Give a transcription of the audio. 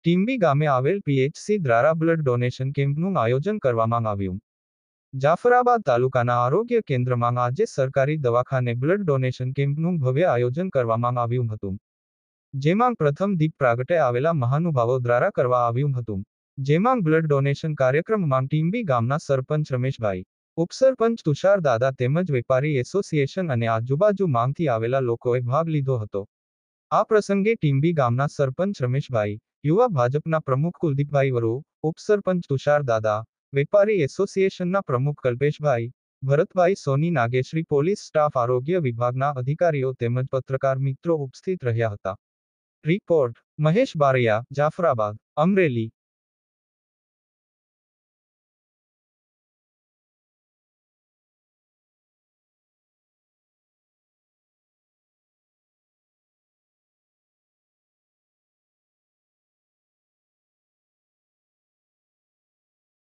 ટીંબી ગામે આવેલ પીએચસી દ્વારા બ્લડ ડોનેશન કેમ્પનું આયોજન કરવામાં આવ્યું. જાફરાબાદ તાલુકાના આરોગ્ય કેન્દ્રમાં આજે સરકારી દવાખાને બ્લડ ડોનેશન કેમ્પનું ભવ્ય આયોજન કરવામાં આવ્યું હતું. જેમાં પ્રથમ દીપ પ્રાગટે આવેલા મહાનુભાવો દ્વારા કરવા આવ્યું હતું. જેમાં બ્લડ ડોનેશન કાર્યક્રમમાં ટીંબી ગામના સરપંચ રમેશભાઈ, ઉપસરપંચ તુષાર દાદા તેમજ વેપારી એસોસિએશન અને આજુબાજુ માંગથી આવેલા લોકોએ ભાગ લીધો હતો. આ પ્રસંગે ટીંબી ગામના સરપંચ રમેશભાઈ, યુવા ભાજપના પ્રમુખ કુલદીપભાઈ વરુ, ઉપસરપંચ તુષાર દાદા, વેપારી એસોસિએશનના પ્રમુખ કલ્પેશભાઈ, ભરતભાઈ સોની નાગેશ્રી પોલીસ સ્ટાફ આરોગ્ય વિભાગના અધિકારીઓ તેમજ પત્રકાર મિત્રો ઉપસ્થિત રહ્યા હતા. રિપોર્ટ મહેશ બારૈયા, જાફરાબાદ, અમરેલી.